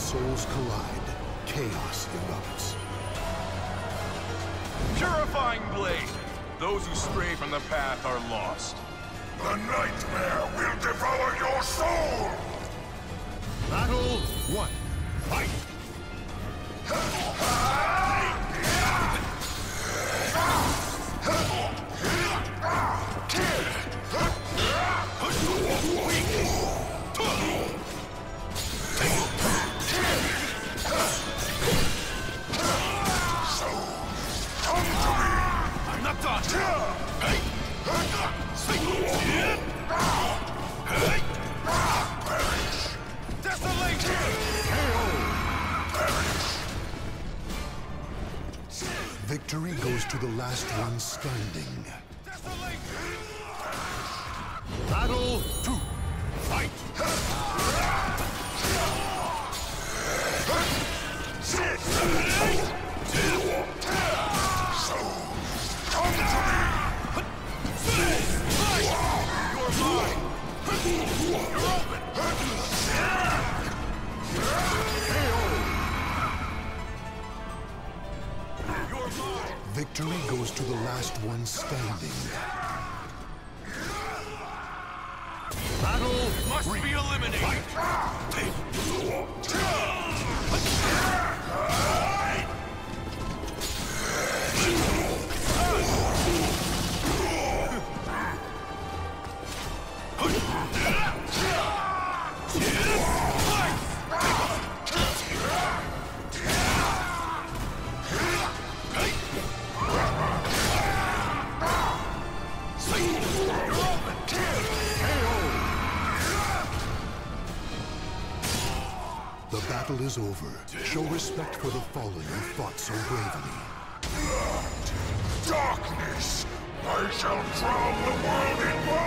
souls collide, chaos erupts. Purifying blade! Those who stray from the path are lost. The nightmare will devour your soul! Battle 1. Fight! I'm not done! Victory goes to the last one standing. Battle 2. Fight! Victory goes to the last one standing. Battle Must be eliminated! The battle is over. Show respect for the fallen who fought so bravely. Darkness! I shall drown the world in